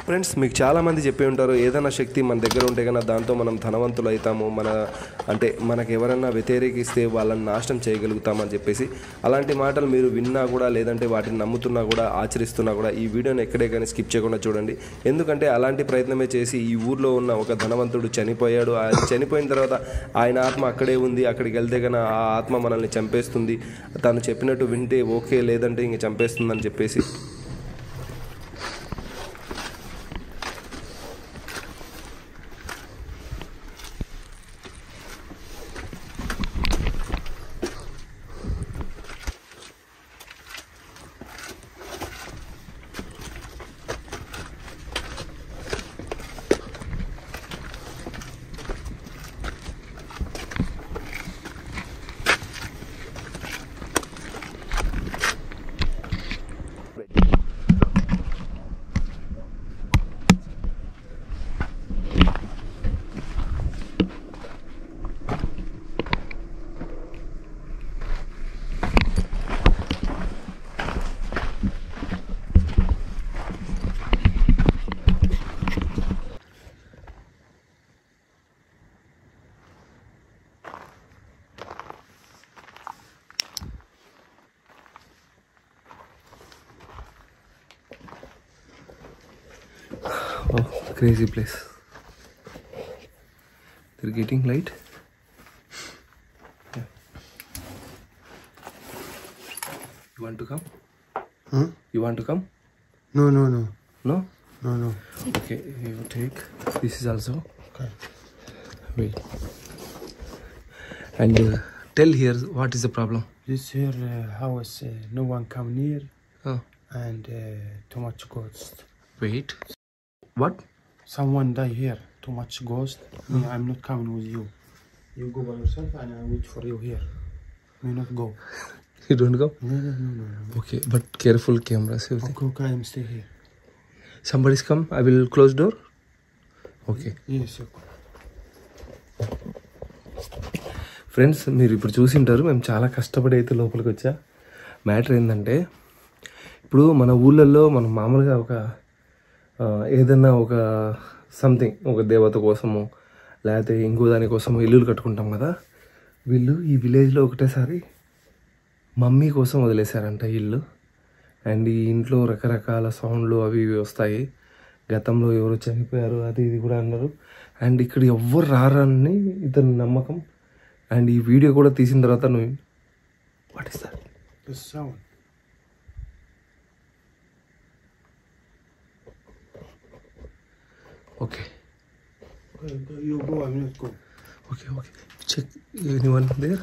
Friends మీకు చాలామంది చెప్పి ఉంటారు ఏదైనా శక్తి మన దగ్గర ఉంటే కన్నా దాంతో మనం ధనవంతులు అవుతాము, మనకు ఎవరన్నా వ్యతిరేకిస్తే వాళ్ళని నాశనం చేయగలుగుతామని చెప్పేసి. అలాంటి మాటలు మీరు విన్నా కూడా లేదంటే వాటిని నమ్ముతున్నా కూడా ఆచరిస్తున్నా కూడా ఈ వీడియోని ఎక్కడే కానీ స్కిప్ చేయకుండా చూడండి. ఎందుకంటే అలాంటి ప్రయత్నమే చేసి ఈ ఊర్లో ఉన్న ఒక ధనవంతుడు చనిపోయాడు. ఆయన చనిపోయిన తర్వాత ఆయన ఆత్మ అక్కడే ఉంది. అక్కడికి వెళ్తే కన్నా ఆ ఆత్మ మనల్ని చంపేస్తుంది, తను చెప్పినట్టు వింటే ఓకే లేదంటే ఇంక చంపేస్తుందని చెప్పేసి. Oh, crazy place. They're getting light. Yeah. You want to come? You want to come? No. No? No. Okay, you take. This is also. Okay. Wait. And tell here what is the problem? This here house, no one come near, Oh. and too much ghost. Wait. What? Someone die here. Too much ghost. Me, I'm not coming with you. You go by yourself, and I wait for you here. Me not go. You don't go? No. Okay, but careful cameras. Everything. Okay, I'm stay here. Somebody's come. I will close door. Okay. Yes, okay. Friends మీరు ఇప్పుడు చూసింటారు మేము చాలా కష్టపడి అయితే లోపలికి వచ్చా. Matter ఏంటంటే ఇప్పుడు మన ఊళ్ళల్లో మనం మామూలుగా ఏదన్నా ఒక సంథింగ్ ఒక దేవత కోసము లేకపోతే ఇంకో దానికోసము ఇల్లులు కట్టుకుంటాం కదా. వీళ్ళు ఈ విలేజ్లో ఒకటేసారి మమ్మీ కోసం వదిలేశారంట ఇల్లు. అండ్ ఈ ఇంట్లో రకరకాల సౌండ్లు అవి ఇవి వస్తాయి. గతంలో ఎవరు చనిపోయారు అది ఇది కూడా అన్నారు. అండ్ ఇక్కడ ఎవ్వరు రారని ఇతని నమ్మకం. అండ్ ఈ వీడియో కూడా తీసిన తర్వాత నువ్వు what is that? The sound. Okay. Go, you go, I'm not go. Okay. Check anyone there?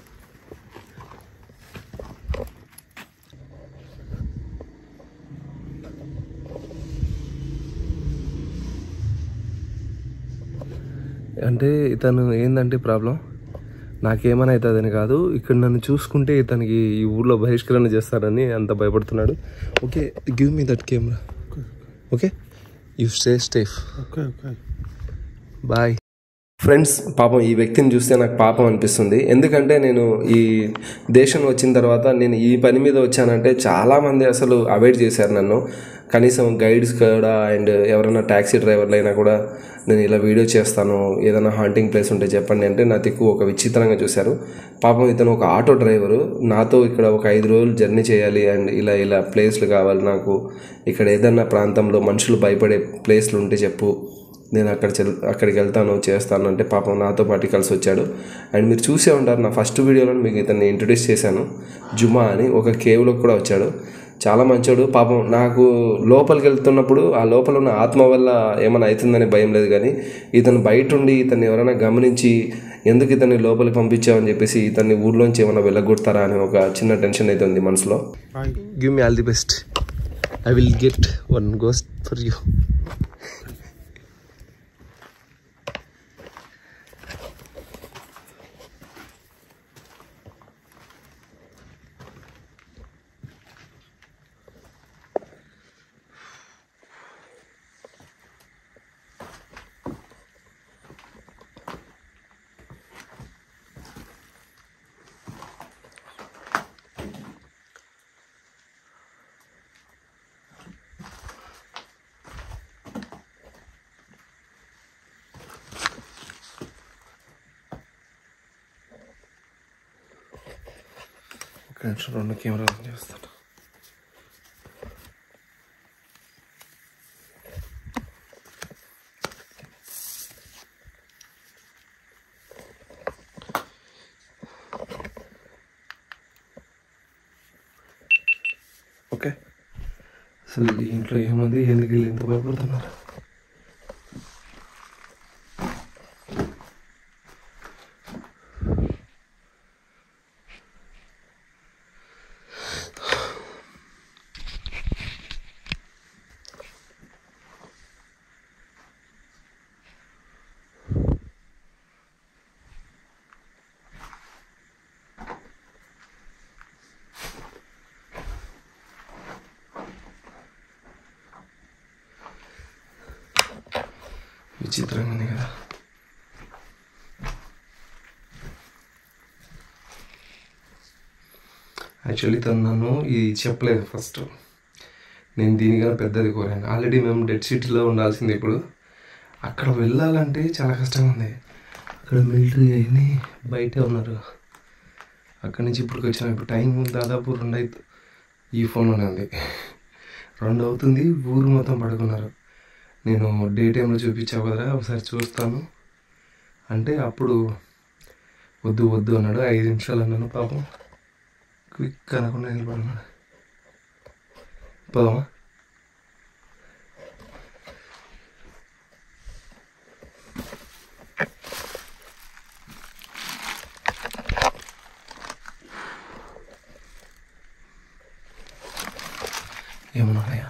అంటే ఇతను ఏందంటే ప్రాబ్లం నాకేమైనా అవుతుందని కాదు, ఇక్కడ నన్ను చూసుకుంటే ఇతనికి ఈ ఊర్లో బహిష్కరణ చేస్తారని అంత భయపడుతున్నాడు. Okay, give me that camera. Okay, you stay safe. Okay. Bye. Friends పాపం ఈ వ్యక్తిని చూస్తే నాకు పాపం అనిపిస్తుంది. ఎందుకంటే నేను ఈ దేశం వచ్చిన తర్వాత నేను ఈ పని మీద వచ్చానంటే చాలామంది అసలు అవాయిడ్ చేశారు నన్ను. కనీసం గైడ్స్ కూడా అండ్ ఎవరైనా ట్యాక్సీ డ్రైవర్లు అయినా కూడా నేను ఇలా వీడియో చేస్తాను, ఏదైనా హాంటింగ్ ప్లేస్ ఉంటే చెప్పండి అంటే నా దిక్కు ఒక విచిత్రంగా చూశారు. పాపం ఇతను ఒక ఆటో డ్రైవరు. నాతో ఇక్కడ ఒక 5 రోజులు జర్నీ చేయాలి అండ్ ఇలా ప్లేస్లు కావాలి నాకు, ఇక్కడ ఏదైనా ప్రాంతంలో మనుషులు భయపడే ప్లేస్లు ఉంటే చెప్పు, నేను అక్కడికి వెళ్తాను చేస్తాను అంటే పాపం నాతో పాటు కలిసి వచ్చాడు. అండ్ మీరు చూసే ఉంటారు నా ఫస్ట్ వీడియోలో మీకు ఇతన్ని ఇంట్రొడ్యూస్ చేశాను. జుమా అని ఒక కేవ్లోకి కూడా వచ్చాడు. చాలా మంచోడు. పాపం నాకు లోపలికి వెళ్తున్నప్పుడు ఆ లోపల ఉన్న ఆత్మ వల్ల ఏమైనా అవుతుందని భయం లేదు, కానీ ఇతను బయట ఉండి ఇతన్ని ఎవరైనా గమనించి ఎందుకు ఇతన్ని లోపలికి పంపించామని చెప్పేసి ఇతన్ని ఊర్లోంచి ఏమైనా వెళ్ళగొడతారా అని ఒక చిన్న టెన్షన్ అయితే ఉంది మనసులో. Give me all the best. I will get one ghost for you. ఇక్కడ నుంచి 2 కెమెరాలు చేస్తాను. ఓకే, అసలు ఈ ఇంట్లో ఏముంది, ఎందుకు వీళ్ళు ఎంత భయపడుతున్నారు? విచిత్రంగా ఉంది కదా. యాక్చువల్లీ తను నన్ను ఇది చెప్పలేదు ఫస్ట్. నేను దీనికన్నా పెద్దది కోరాను. ఆల్రెడీ మేము డెడ్ సిటీలో ఉండాల్సింది. ఇప్పుడు అక్కడ వెళ్ళాలంటే చాలా కష్టంగా ఉంది. అక్కడ మిలిటరీ అయ్యి బయటే ఉన్నారు. అక్కడి నుంచి ఇప్పటికి వచ్చిన ఇప్పుడు టైం దాదాపు 2 అవుతుంది. ఈ ఫోన్లోనే ఉంది. 2 అవుతుంది. ఊరు మొత్తం పడుకున్నారు. నేను డే టైంలో చూపించావు కదా, ఒకసారి చూస్తాను అంటే అప్పుడు వద్దు వద్దు అన్నాడు. 5 నిమిషాలు అన్నాను. పాపం క్విక్ అనకుండా నిలబడినాడు. పోదామా? ఏమన్నాయా?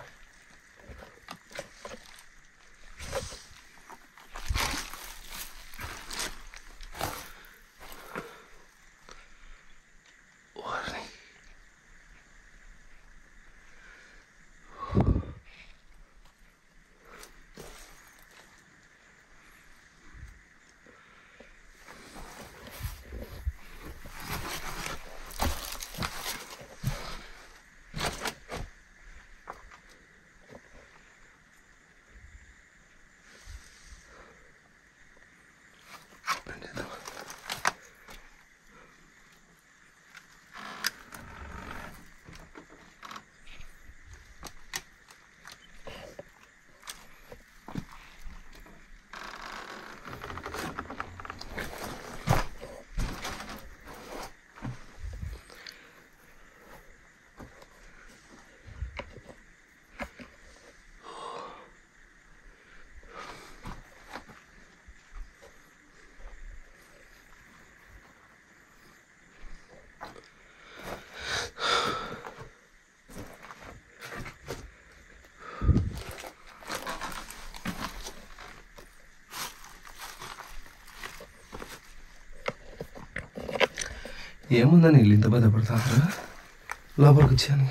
ఏముందని వీళ్ళు ఇంత బాధపడతారా? లోపలికి వచ్చాను.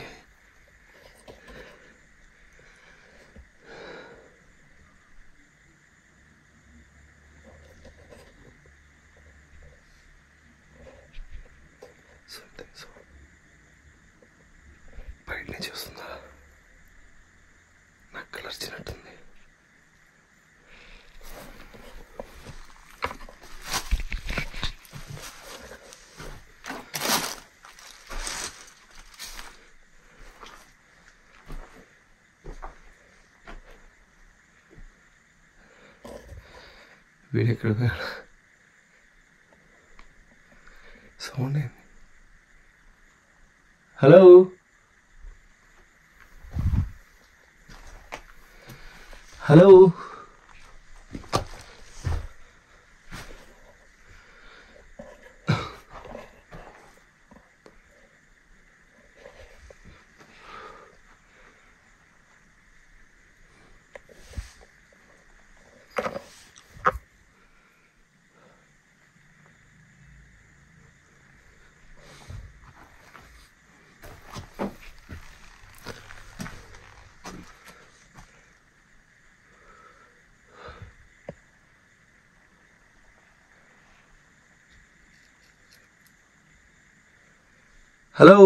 బయట నుంచి వస్తుందా? నాకు కలర్ చిన్నట్టుంది. వీడెక్కడ పోయాడు? సౌండ్ ఏంది? Hello, hello, hello.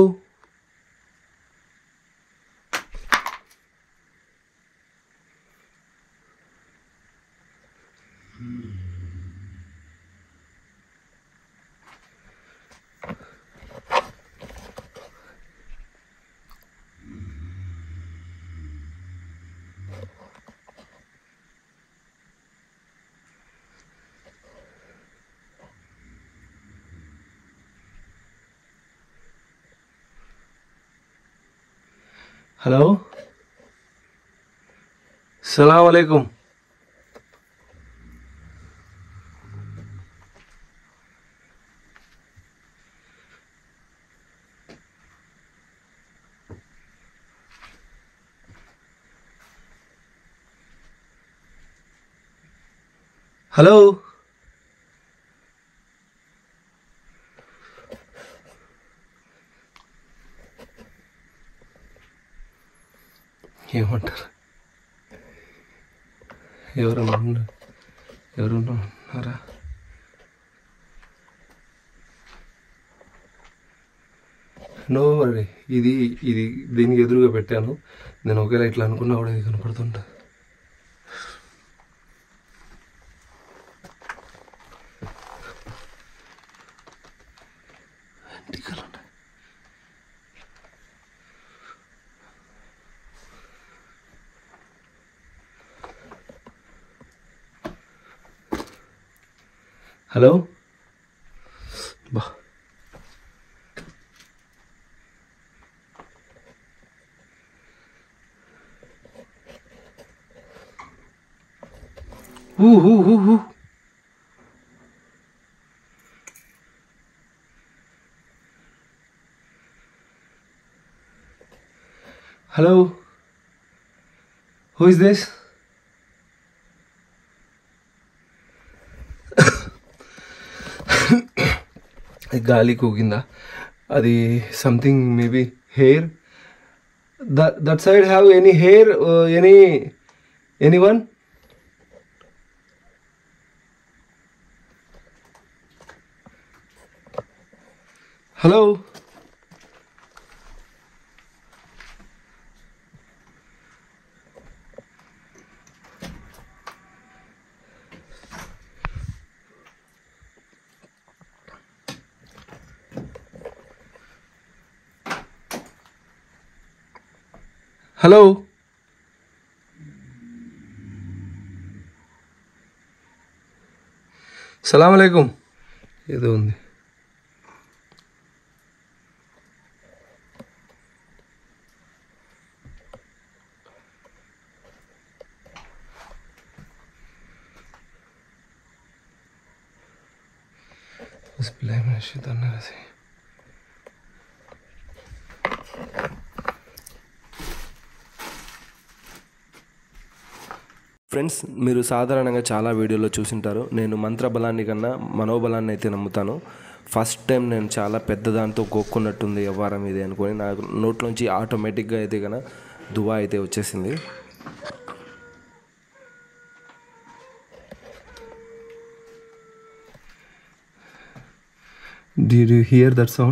హలో, సలాం అలైకుం. హలో, ఏమంటారు? ఎవరన్నా ఉన్నారా? నో వరీ, ఇది దీనికి ఎదురుగా పెట్టాను. నేను ఒకవేళ ఇట్లా అనుకున్నా కూడా ఇది కనపడుతుంటా. హలో, బా హలో, హూ ఇస్ దిస్? గాలి కూకిందా? అది something maybe hair. That side have any hair, anyone? Hello, hello, సలాం అలైకుం. ఏదో ఉంది. ఫ్రెండ్స్, మీరు సాధారణంగా చాలా వీడియోలో చూసింటారు. నేను మంత్రబలాన్ని కన్నా మనోబలాన్ని అయితే నమ్ముతాను. ఫస్ట్ టైం నేను చాలా పెద్ద దాంతో గోక్కున్నట్టుంది వ్యవహారం ఇది అనుకొని నాకు నోట్లోంచి ఆటోమేటిక్గా అయితే కన్నా దువా అయితే వచ్చేసింది. Did you hear that sound?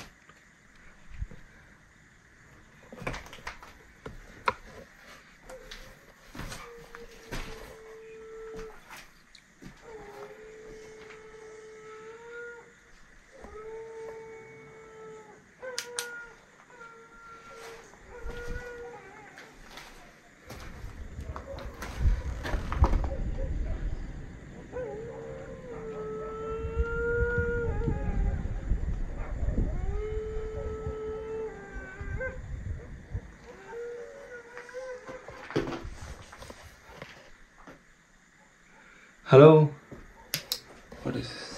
Hello? What is this?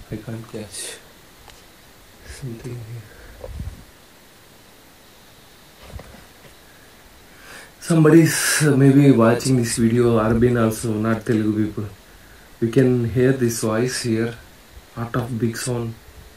I can't catch something here. Somebody's maybe watching this video, Arabian also, not Telugu people. We can hear this voice here, out of big sound.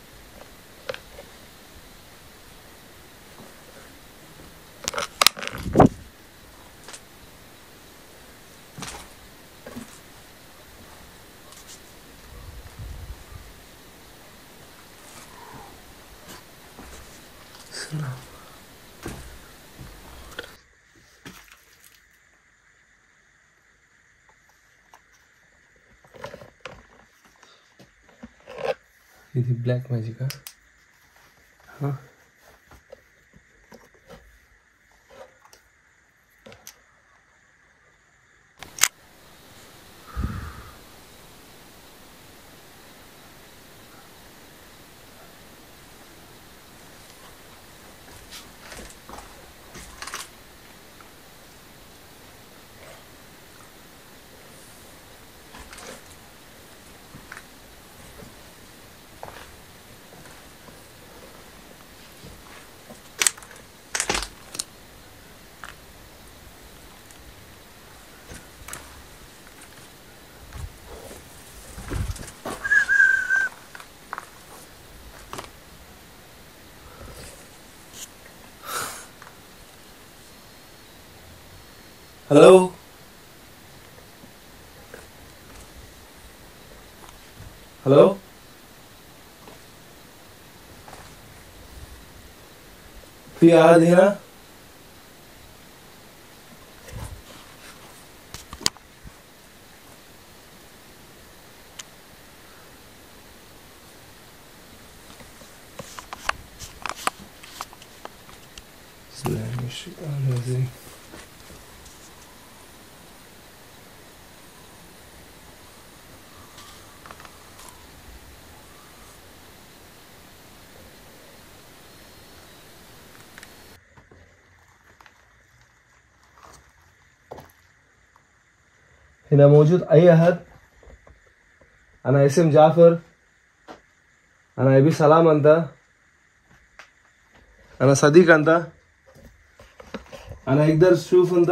ఇది black మ్యాజికా? Hello, hello, في أحد هنا؟ بسم الله الرحمن الرحيم. هنا موجود أي أحد؟ أنا اسم جعفر، أنا أبي سلام أنت، أنا صديق أنت، أنا أقدر أشوف أنت؟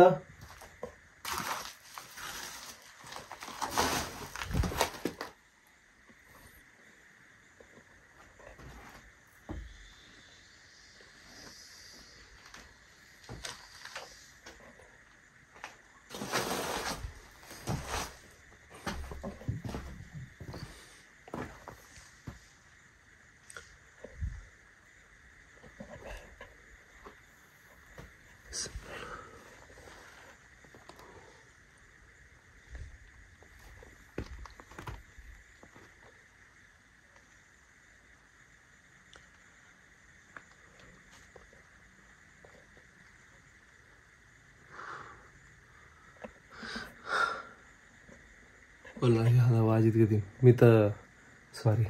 والله هذا واجد قديم. متى سوري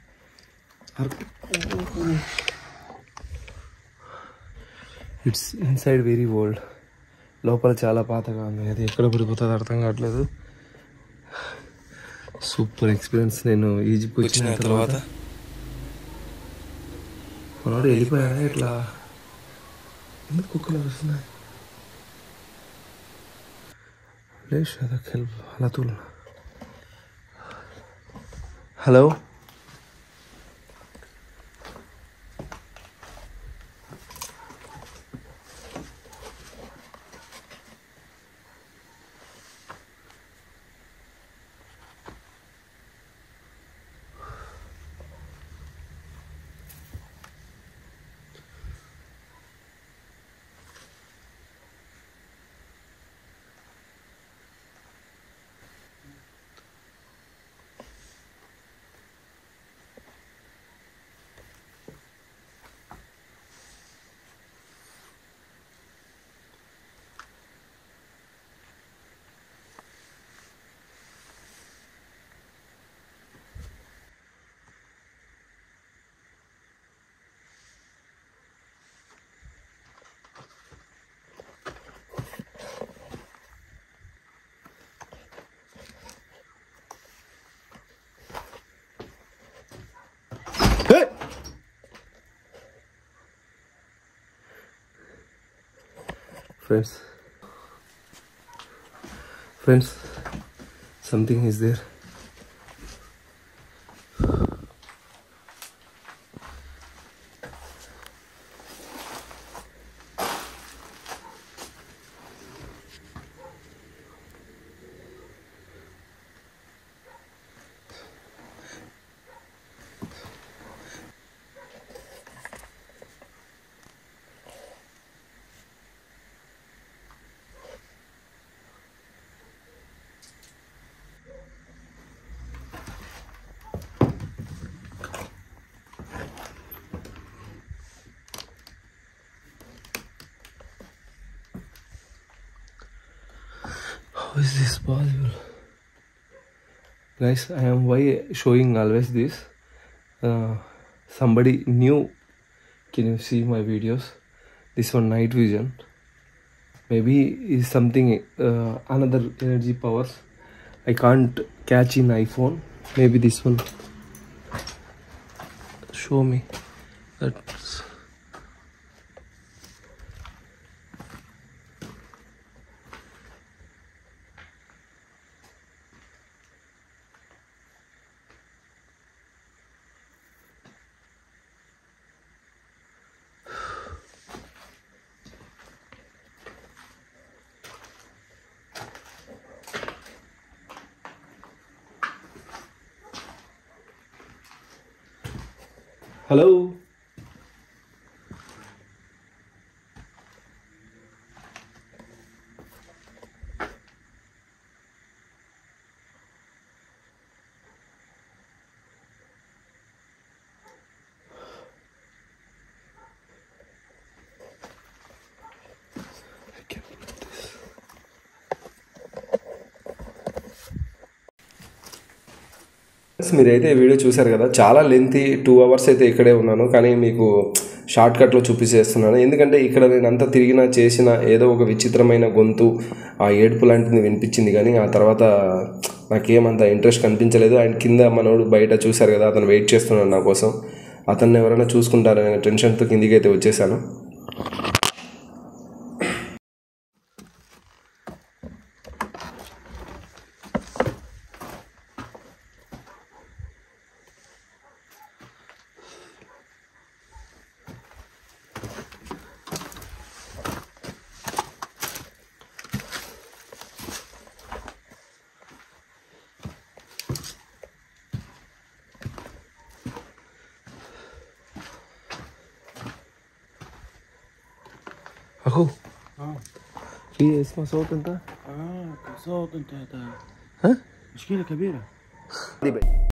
it's inside very old. లోపల చాలా పాతగా ఉంది. అది ఎక్కడ పడిపోతుందో అర్థం కావట్లేదు. Super experience. నేను ఈజిప్ట్ వచ్చిన తర్వాత మనోడు వెళ్ళిపోయాడా ఇట్లా? ఎందుకు కుక్కలు వస్తున్నాయి? ليش هذا كلب على طول؟ هلو، Friends, something is there. How is this possible? Guys, I am why showing always this. Somebody new. Can you see my videos? This one night vision. Maybe is something another energy powers. I can't catch in iPhone. Maybe this one. Show me. That's hello. I can't believe this. మీరైతే ఈ video చూశారు కదా, చాలా lengthy 2 hours అయితే ఇక్కడే ఉన్నాను, కానీ మీకు షార్ట్ కట్లో చూపించేస్తున్నాను. ఎందుకంటే ఇక్కడ నేను అంతా తిరిగినా చేసిన ఏదో ఒక విచిత్రమైన గొంతు, ఆ ఏడుపు లాంటిది వినిపించింది, కానీ ఆ తర్వాత నాకేమంత ఇంట్రెస్ట్ కనిపించలేదు. ఆయన కింద మనోడు బయట చూశారు కదా, అతను వెయిట్ చేస్తున్నాడు నా కోసం. అతన్ని ఎవరైనా చూసుకుంటారనే టెన్షన్తో కిందికి అయితే వచ్చేసాను. أخو في اسمه صوت أنت؟ صوت انت هذا. ها؟ مشكلة كبيرة.